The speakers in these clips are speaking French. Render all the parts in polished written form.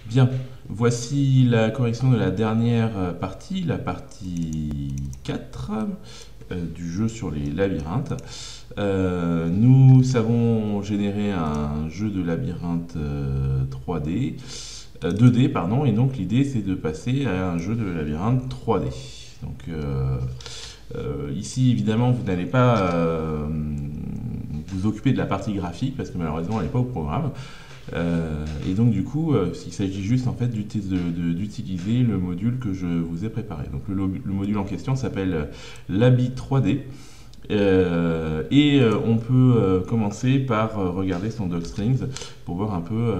Bien, voici la correction de la dernière partie, la partie 4 du jeu sur les labyrinthes. Nous avons généré un jeu de labyrinthe 3D, 2D, pardon, et donc l'idée c'est de passer à un jeu de labyrinthe 3D. Donc ici évidemment vous n'allez pas vous occuper de la partie graphique parce que malheureusement elle n'est pas au programme. Et donc du coup, il s'agit juste en fait d'utiliser le module que je vous ai préparé. Donc le module en question s'appelle Laby 3D. On peut commencer par regarder son docstrings pour voir un peu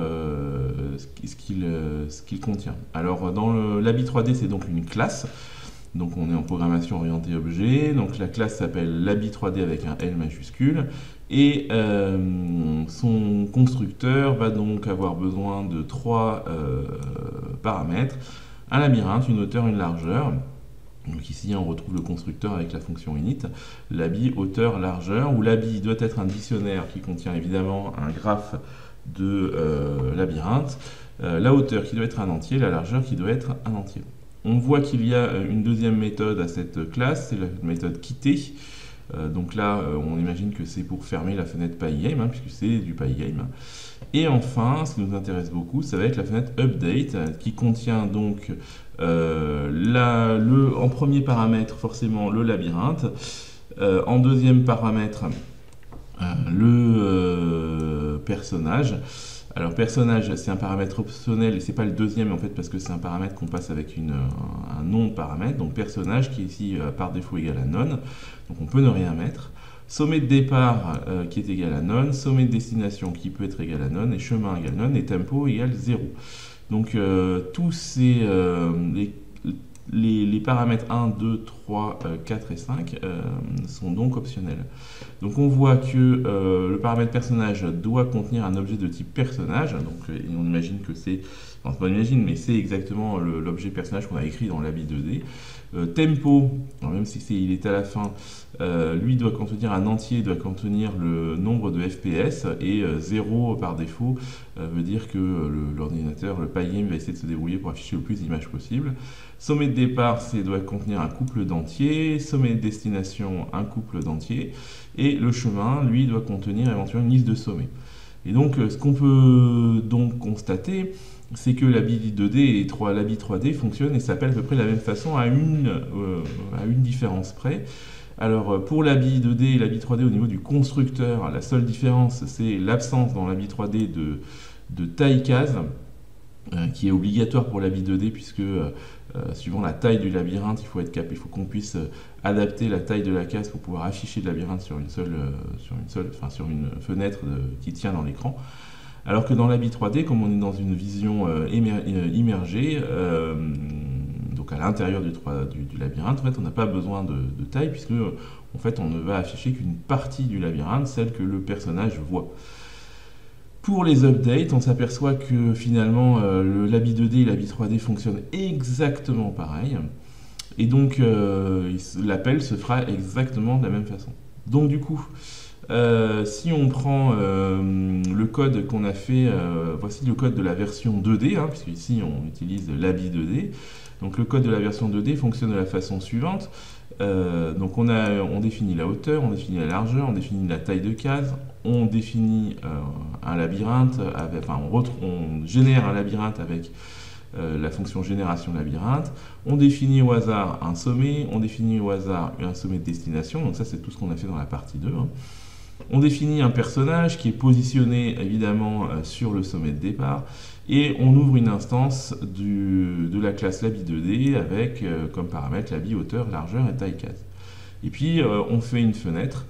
ce qu'il contient. Alors dans le Laby 3D, c'est donc une classe. Donc on est en programmation orientée objet, donc la classe s'appelle Laby 3D avec un L majuscule, et son constructeur va donc avoir besoin de trois paramètres, un labyrinthe, une hauteur, une largeur. Donc ici on retrouve le constructeur avec la fonction init, laby, hauteur, largeur, où laby doit être un dictionnaire qui contient évidemment un graphe de labyrinthe, la hauteur qui doit être un entier, la largeur qui doit être un entier. On voit qu'il y a une deuxième méthode à cette classe, c'est la méthode quitter. Donc là, on imagine que c'est pour fermer la fenêtre PyGame, puisque c'est du PyGame. Et enfin, ce qui nous intéresse beaucoup, ça va être la fenêtre update, qui contient donc en premier paramètre forcément le labyrinthe, en deuxième paramètre le personnage. Alors personnage, c'est un paramètre optionnel et c'est pas le deuxième en fait parce que c'est un paramètre qu'on passe avec un nom de paramètre. Donc personnage qui est ici par défaut égal à none, donc on peut ne rien mettre. Sommet de départ qui est égal à none, sommet de destination qui peut être égal à none, et chemin égal none, et tempo égal 0. Donc tous ces les paramètres 1, 2, 3, 4 et 5 sont donc optionnels. Donc on voit que le paramètre personnage doit contenir un objet de type personnage, donc on imagine que c'est, enfin on imagine, mais c'est exactement l'objet personnage qu'on a écrit dans Laby 2D. Tempo, même si il est à la fin, lui doit contenir un entier, doit contenir le nombre de FPS, et 0 par défaut veut dire que l'ordinateur, le PyGame, va essayer de se débrouiller pour afficher le plus d'images possible. Sommet de départ, doit contenir un couple d'entiers, sommet de destination, un couple d'entiers, et le chemin, lui, doit contenir éventuellement une liste de sommets. Et donc, ce qu'on peut donc constater, c'est que Laby 2D et Laby 3D fonctionnent et s'appellent à peu près de la même façon à une différence près. Alors pour Laby 2D et Laby 3D au niveau du constructeur, la seule différence c'est l'absence dans Laby 3D de taille case, qui est obligatoire pour Laby 2D puisque suivant la taille du labyrinthe, il faut qu'on puisse adapter la taille de la case pour pouvoir afficher le labyrinthe sur une fenêtre qui tient dans l'écran. Alors que dans Laby 3D, comme on est dans une vision immergée, donc à l'intérieur du labyrinthe, en fait, on n'a pas besoin de taille, puisque en fait, on ne va afficher qu'une partie du labyrinthe, celle que le personnage voit. Pour les updates, on s'aperçoit que finalement, le Laby 2D et Laby 3D fonctionnent exactement pareil, et donc l'appel se fera exactement de la même façon. Donc du coup, si on prend le code qu'on a fait, voici le code de la version 2D, puisque ici on utilise Laby 2D. Donc le code de la version 2D fonctionne de la façon suivante. Donc on définit la hauteur, on définit la largeur, on définit la taille de case, on définit un labyrinthe, on génère un labyrinthe avec la fonction génération labyrinthe, on définit au hasard un sommet, on définit au hasard un sommet de destination, donc ça c'est tout ce qu'on a fait dans la partie 2. On définit un personnage qui est positionné évidemment sur le sommet de départ et on ouvre une instance de la classe Laby 2D avec comme paramètre Laby, hauteur, largeur et taille case. Et puis on fait une fenêtre.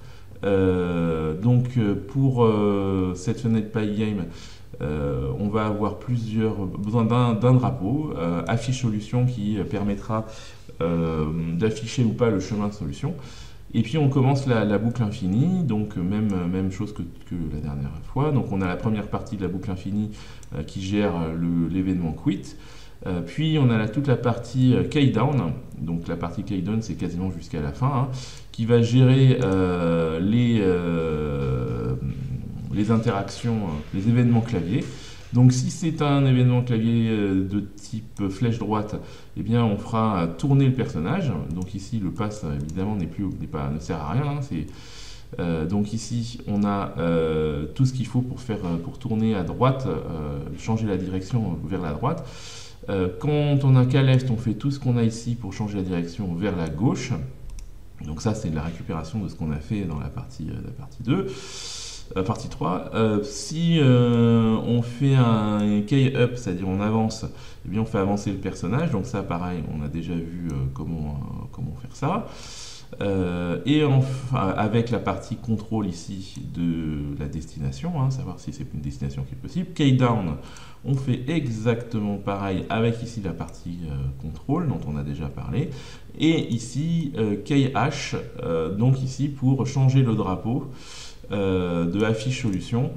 Donc pour cette fenêtre PyGame, on va avoir besoin d'un drapeau, affiche solution qui permettra d'afficher ou pas le chemin de solution. Et puis on commence la boucle infinie, donc même chose que la dernière fois. Donc on a la première partie de la boucle infinie qui gère l'événement quit. Puis on a toute la partie keydown, donc la partie keydown c'est quasiment jusqu'à la fin, qui va gérer les interactions, les événements clavier. Donc si c'est un événement clavier de type flèche droite, eh bien on fera tourner le personnage. Donc ici le pass évidemment ne sert à rien, hein, donc ici on a tout ce qu'il faut pour tourner à droite, changer la direction vers la droite. Quand on a qu'à l'est, on fait tout ce qu'on a ici pour changer la direction vers la gauche. Donc ça c'est de la récupération de ce qu'on a fait dans la partie 2. Partie 3, si on fait un key up, c'est-à-dire on avance, eh bien on fait avancer le personnage, donc ça pareil, on a déjà vu comment faire ça. Et enfin, avec la partie contrôle ici de la destination, hein, savoir si c'est une destination qui est possible. Key down, on fait exactement pareil avec ici la partie contrôle dont on a déjà parlé. Et ici, key hash, donc ici pour changer le drapeau de affiche solution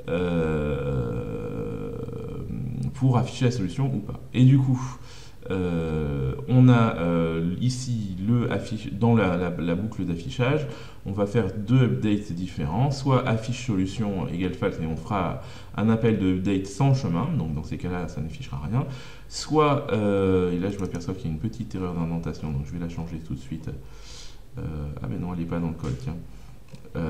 pour afficher la solution ou pas. Et du coup, on a ici dans la boucle d'affichage, on va faire deux updates différents, soit affiche solution égale false et on fera un appel de update sans chemin, donc dans ces cas-là ça n'affichera rien, soit, et là je m'aperçois qu'il y a une petite erreur d'indentation, donc je vais la changer tout de suite. Ah ben non, elle n'est pas dans le code, tiens. Elle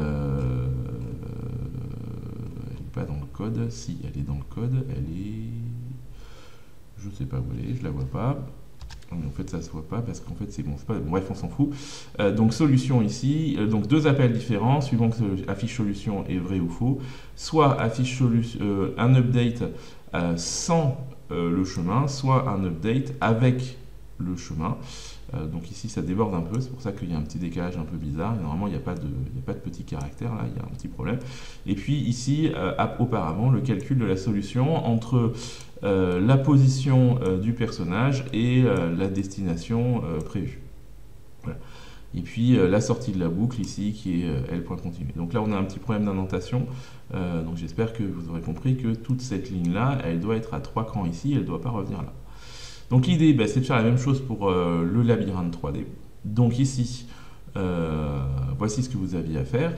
n'est pas dans le code, si elle est dans le code, elle est... Je sais pas où elle est, je la vois pas. Mais en fait ça se voit pas parce qu'en fait c'est bon, pas... bref on s'en fout. Donc solution ici, donc deux appels différents suivant que affiche solution est vrai ou faux. Soit affiche un update sans le chemin, soit un update avec le chemin. Donc ici ça déborde un peu, c'est pour ça qu'il y a un petit décalage un peu bizarre. Normalement il n'y a pas de petit caractère, là il y a un petit problème. Et puis ici, auparavant, le calcul de la solution entre la position du personnage et la destination prévue. Voilà. Et puis la sortie de la boucle ici qui est L point continu. Donc là on a un petit problème d'indentation, donc j'espère que vous aurez compris que toute cette ligne là, elle doit être à 3 crans ici, elle ne doit pas revenir là. Donc l'idée, c'est de faire la même chose pour le labyrinthe 3D. Donc ici, voici ce que vous aviez à faire.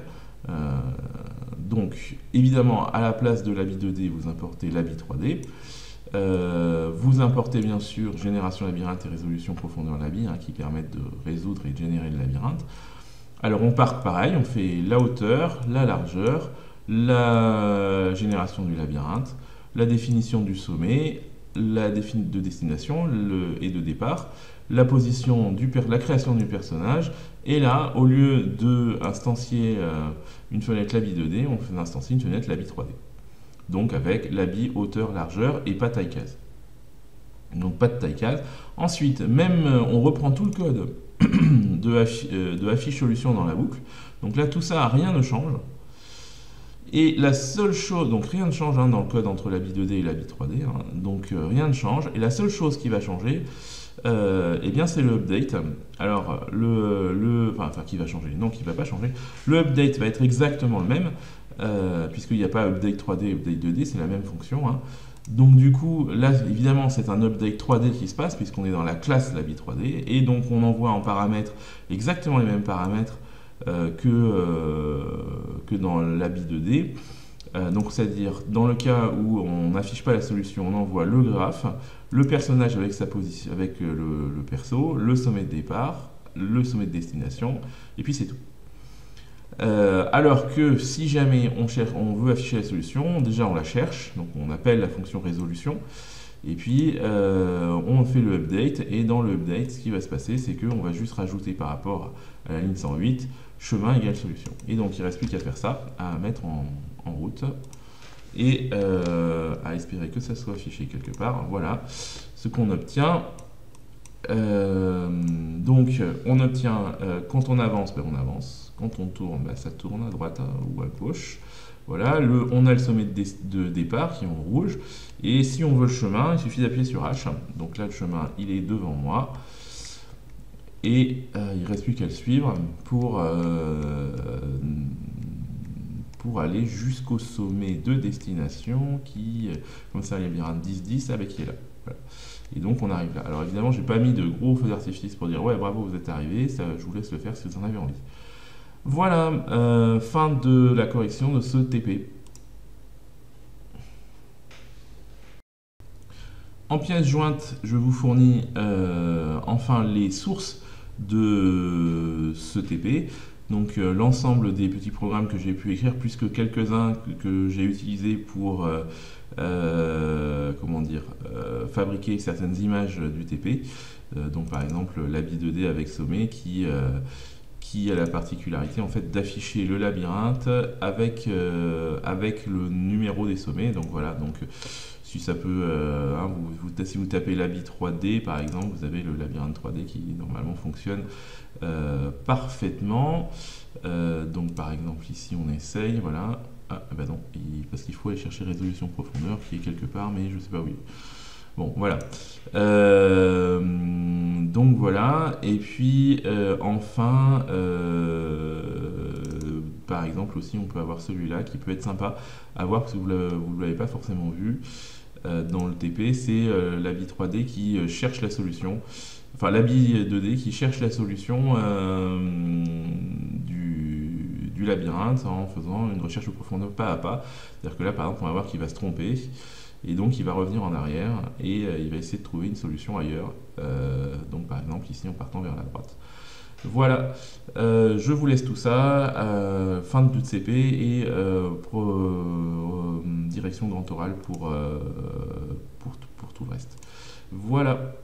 Donc évidemment, à la place de l'habit 2D, vous importez l'habit 3D. Vous importez bien sûr génération labyrinthe et résolution profondeur labyrinthe, hein, qui permettent de résoudre et de générer le labyrinthe. Alors on part pareil, on fait la hauteur, la largeur, la génération du labyrinthe, la définition du sommet, la définition de destination et de départ, la création du personnage, et là, au lieu d'instancier une fenêtre l'habit 2D, on fait instancier une fenêtre l'habit 3D. Donc avec l'habit hauteur, largeur et pas taille case. Donc pas de taille case. Ensuite, même on reprend tout le code de affiche solution dans la boucle. Donc là, tout ça, rien ne change. Et la seule chose, donc rien ne change dans le code entre l'habit 2D et l'habit 3D, hein, donc rien ne change. Et la seule chose qui va changer, eh bien c'est le update. Alors, qui va changer, non, qui ne va pas changer. Le update va être exactement le même, puisqu'il n'y a pas update 3D et update 2D, c'est la même fonction. Hein. Donc du coup, là, évidemment, c'est un update 3D qui se passe, puisqu'on est dans la classe l'habit 3D, et donc on envoie en paramètres exactement les mêmes paramètres que dans l'habit 2D. Donc c'est-à-dire dans le cas où on n'affiche pas la solution, on envoie le graphe, le personnage avec sa position, avec le perso, le sommet de départ, le sommet de destination, et puis c'est tout. Alors que si jamais on veut afficher la solution, déjà on la cherche, donc on appelle la fonction résolution, et puis on fait le update, et dans le update, ce qui va se passer, c'est qu'on va juste rajouter par rapport à la ligne 108, chemin égale solution. Et donc il ne reste plus qu'à faire ça, à mettre en route, et à espérer que ça soit affiché quelque part. Voilà ce qu'on obtient. Donc on obtient, quand on avance, on avance, quand on tourne, ça tourne à droite ou à gauche. Voilà, on a le sommet de départ qui est en rouge, et si on veut le chemin, il suffit d'appuyer sur H. Donc là le chemin il est devant moi, et il ne reste plus qu'à le suivre pour aller jusqu'au sommet de destination qui, comme ça, labyrinthe 10-10 avec qui est là. Voilà. Et donc on arrive là. Alors évidemment, j'ai pas mis de gros feux d'artifice pour dire ouais bravo vous êtes arrivé, ça, je vous laisse le faire si vous en avez envie. Voilà, fin de la correction de ce TP. En pièce jointe, je vous fournis enfin les sources de ce TP. Donc l'ensemble des petits programmes que j'ai pu écrire, plus que quelques-uns que j'ai utilisés pour fabriquer certaines images du TP. Donc par exemple l'habit 2D avec sommet qui a la particularité en fait d'afficher le labyrinthe avec le numéro des sommets. Donc voilà, donc si ça peut, si vous tapez l'habit 3D par exemple, vous avez le labyrinthe 3D qui normalement fonctionne parfaitement. Donc par exemple ici on essaye, voilà. Ah bah non, parce qu'il faut aller chercher résolution profondeur qui est quelque part, mais je sais pas où il est. Bon, voilà. Donc voilà. Et puis enfin, par exemple aussi, on peut avoir celui-là qui peut être sympa à voir parce que vous ne l'avez pas forcément vu dans le TP. C'est l'habit 3D qui cherche la solution. Enfin, l'habit 2D qui cherche la solution du labyrinthe en faisant une recherche de profondeur pas à pas. C'est-à-dire que là, par exemple, on va voir qu'il va se tromper. Et donc il va revenir en arrière et il va essayer de trouver une solution ailleurs. Donc par exemple ici en partant vers la droite. Voilà, je vous laisse tout ça. Fin de CP et direction grand oral pour tout le reste. Voilà.